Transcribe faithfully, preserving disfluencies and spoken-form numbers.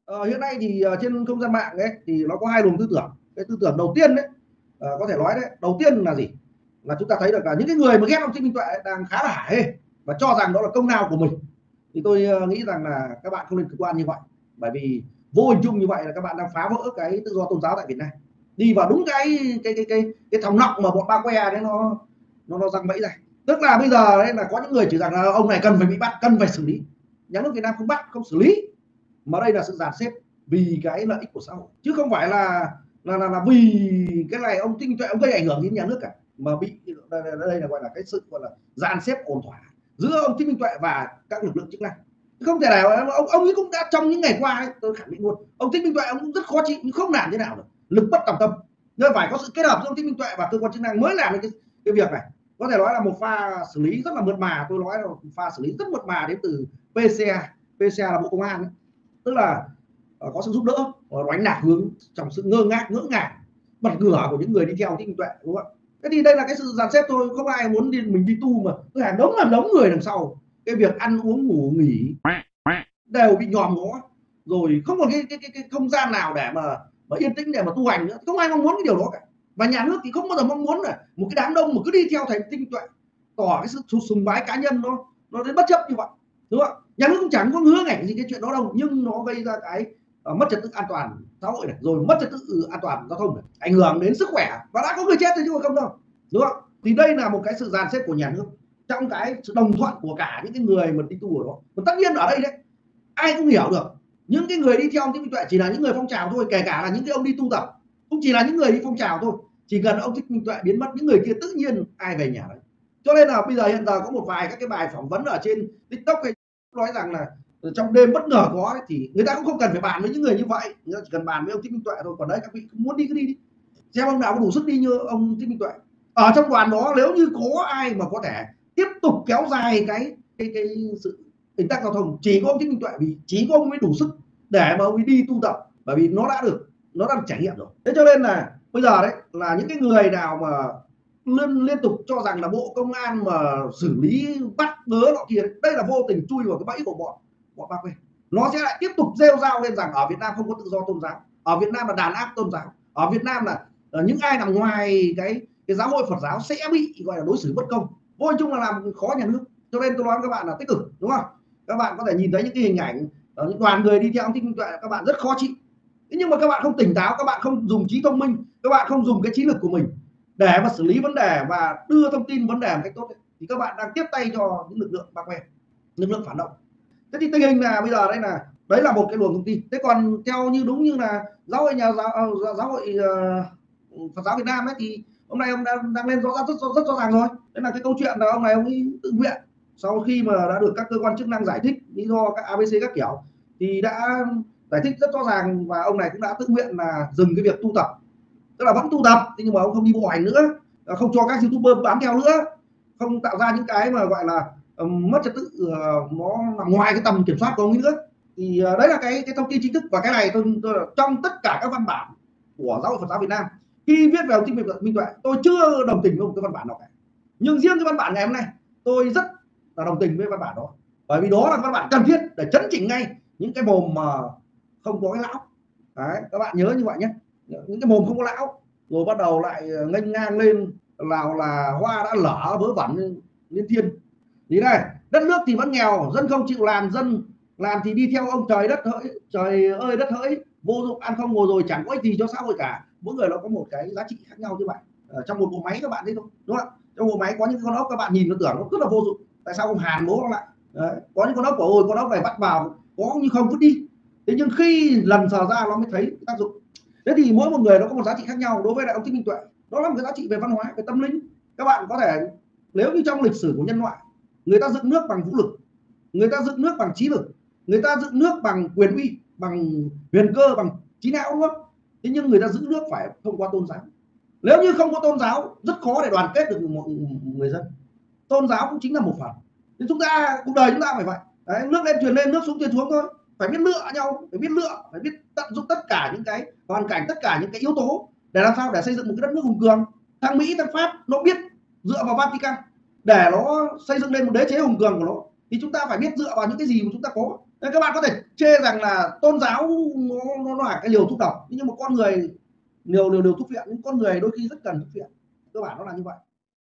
Ờ, hiện nay thì ờ, trên không gian mạng ấy thì nó có hai luồng tư tưởng. Cái tư tưởng đầu tiên đấy, ờ, có thể nói đấy, đầu tiên là gì? Là chúng ta thấy được là những cái người mà ghét ông Thích Minh Tuệ ấy, đang khá là hả hê và cho rằng đó là công lao của mình. Thì tôi ờ, nghĩ rằng là các bạn không nên cực đoan như vậy. Bởi vì vô hình chung như vậy là các bạn đang phá vỡ cái tự do tôn giáo tại Việt Nam. Đi vào đúng cái cái cái cái cái thòng nọng mà bọn ba que đấy nó nó nó răng bẫy ra. Tức là bây giờ đấy là có những người chỉ rằng là ông này cần phải bị bắt, cần phải xử lý. Nhà nước Việt Nam không bắt, không xử lý, mà đây là sự dàn xếp vì cái lợi ích của xã hội, chứ không phải là là là, là vì cái này ông Thích Minh Tuệ ông gây ảnh hưởng đến nhà nước cả, mà bị đây, đây là gọi là cái sự gọi là dàn xếp ổn thỏa giữa ông Thích Minh Tuệ và các lực lượng chức năng. Không thể nào ông ông ấy cũng đã trong những ngày qua ấy, tôi khẳng định luôn ông Thích Minh Tuệ ông cũng rất khó chịu nhưng không làm thế nào được, lực bất tòng tâm, nên phải có sự kết hợp giữa ông Thích Minh Tuệ và cơ quan chức năng mới làm được cái, cái việc này. Có thể nói là một pha xử lý rất là mượt mà, tôi nói là một pha xử lý rất mượt mà đến từ pê xê a. pê xê a là Bộ Công an ấy. Tức là uh, có sự giúp đỡ đánh lạc hướng trong sự ngơ ngác ngỡ ngàng bật ngửa của những người đi theo Thích Minh Tuệ, đúng không ạ? Thế thì đây là cái sự dàn xếp thôi, không ai muốn đi mình đi tu mà cứ hàng đống làm đống người đằng sau, cái việc ăn uống ngủ nghỉ đều bị nhòm ngó, rồi không còn cái, cái, cái, cái không gian nào để mà, mà yên tĩnh để mà tu hành nữa, không ai mong muốn cái điều đó cả. Và nhà nước thì không bao giờ mong muốn là một cái đám đông mà cứ đi theo thầy Thích Minh Tuệ tỏ cái sự sùng bái cá nhân nó nó đến bất chấp như vậy, đúng không? Nhà nước cũng chẳng có hứa ngảnh gì cái chuyện đó đâu, nhưng nó gây ra cái uh, mất trật tự an toàn xã hội này, rồi mất trật tự an toàn giao thông này, ảnh hưởng đến sức khỏe và đã có người chết rồi chứ không đâu, đúng không? Thì đây là một cái sự dàn xếp của nhà nước trong cái sự đồng thuận của cả những cái người mà đi tu ở đó. Và tất nhiên ở đây đấy ai cũng hiểu được những cái người đi theo ông Thích Minh Tuệ chỉ là những người phong trào thôi, kể cả là những cái ông đi tu tập cũng chỉ là những người đi phong trào thôi. Chỉ cần ông Thích Minh Tuệ biến mất, những người kia tự nhiên ai về nhà đấy. Cho nên là bây giờ hiện giờ có một vài các cái bài phỏng vấn ở trên TikTok hay nói rằng là trong đêm bất ngờ có ấy, thì người ta cũng không cần phải bàn với những người như vậy, người ta chỉ cần bàn với ông Thích Minh Tuệ thôi. Còn đấy các vị muốn đi cứ đi đi, xem ông nào có đủ sức đi như ông Thích Minh Tuệ. Ở trong đoàn đó nếu như có ai mà có thể tiếp tục kéo dài cái cái cái sự ách tắc giao thông, chỉ có ông Thích Minh Tuệ, vì chỉ có ông mới đủ sức để mà ông ấy đi tu tập, bởi vì nó đã được nó đã được trải nghiệm rồi. Thế cho nên là bây giờ đấy là những cái người nào mà liên liên tục cho rằng là Bộ Công an mà xử lý bắt bớ nọ kia, đây là vô tình chui vào cái bẫy của bọn bọn ba que. Nó sẽ lại tiếp tục rêu rao lên rằng ở Việt Nam không có tự do tôn giáo, ở Việt Nam là đàn áp tôn giáo, ở Việt Nam là uh, những ai nằm ngoài cái cái giáo hội Phật giáo sẽ bị gọi là đối xử bất công, vô chung là làm khó nhà nước. Cho nên tôi nói với các bạn là tích cực, đúng không? Các bạn có thể nhìn thấy những cái hình ảnh ở những đoàn người đi theo ông Thích Minh Tuệ, các bạn rất khó chịu. Thế nhưng mà các bạn không tỉnh táo, các bạn không dùng trí thông minh, các bạn không dùng cái trí lực của mình để mà xử lý vấn đề và đưa thông tin vấn đề một cách tốt ấy, thì các bạn đang tiếp tay cho những lực lượng ba que, lực lượng phản động. Thế thì tình hình là bây giờ đây là đấy là một cái luồng thông tin. Thế còn theo như đúng như là giáo hội nhà giáo, giáo hội uh, Phật giáo Việt Nam ấy, thì hôm nay ông đang đang lên rõ rất, rất rất rõ ràng rồi. Đấy là cái câu chuyện là ông này ông ấy tự nguyện, sau khi mà đã được các cơ quan chức năng giải thích lý do các a bê xê các kiểu thì đã giải thích rất rõ ràng, và ông này cũng đã tự nguyện là dừng cái việc tu tập, tức là vẫn tu tập nhưng mà ông không đi bộ hành nữa, không cho các youtuber bám theo nữa, không tạo ra những cái mà gọi là um, mất trật tự uh, nó nằm ngoài cái tầm kiểm soát của ông ấy nữa. Thì uh, đấy là cái cái thông tin chính thức, và cái này tôi, tôi trong tất cả các văn bản của giáo hội Phật giáo Việt Nam khi viết về ông Thích Minh Tuệ tôi chưa đồng tình với một cái văn bản nào cả, nhưng riêng cái văn bản ngày hôm nay tôi rất là đồng tình với văn bản đó, bởi vì đó là văn bản cần thiết để chấn chỉnh ngay những cái mồm mà không có cái lão. Đấy, các bạn nhớ như vậy nhé, những cái mồm không có lão rồi bắt đầu lại nghênh ngang lên nào là hoa đã lở vớ vẩn liên thiên. Thì này, đất nước thì vẫn nghèo, dân không chịu làm, dân làm thì đi theo ông trời đất hỡi, trời ơi đất hỡi, vô dụng, ăn không ngồi rồi chẳng có ích gì cho xã hội cả. Mỗi người nó có một cái giá trị khác nhau như vậy. Ở trong một bộ máy các bạn thấy không, đúng không? Trong bộ máy có những con ốc các bạn nhìn nó tưởng nó rất là vô dụng, tại sao không hàn bố nó lại? Đấy, có những con ốc của ôi con ốc này bắt vào có như không vứt đi, thế nhưng khi lần sờ ra nó mới thấy tác dụng. Thế thì mỗi một người nó có một giá trị khác nhau. Đối với lại ông Thích Minh Tuệ đó là một cái giá trị về văn hóa, về tâm linh. Các bạn có thể, nếu như trong lịch sử của nhân loại người ta dựng nước bằng vũ lực, người ta dựng nước bằng trí lực, người ta dựng nước bằng quyền uy, bằng huyền cơ, bằng trí não, đúng không? Thế nhưng người ta giữ nước phải thông qua tôn giáo. Nếu như không có tôn giáo rất khó để đoàn kết được mọi người dân. Tôn giáo cũng chính là một phần. Thì chúng ta cuộc đời chúng ta phải vậy. Đấy, nước lên truyền lên, nước xuống truyền xuống thôi. Phải biết lựa nhau, phải biết lựa, phải biết tận dụng tất cả những cái hoàn cảnh, tất cả những cái yếu tố để làm sao để xây dựng một cái đất nước hùng cường. Thằng Mỹ, thằng Pháp nó biết dựa vào Vatican để nó xây dựng lên một đế chế hùng cường của nó, thì chúng ta phải biết dựa vào những cái gì mà chúng ta có. Nên các bạn có thể chê rằng là tôn giáo nó, nó là cái liều thuốc độc, nhưng mà con người liều liều liều thuốc viện, những con người đôi khi rất cần thuốc viện, cơ bản nó là như vậy.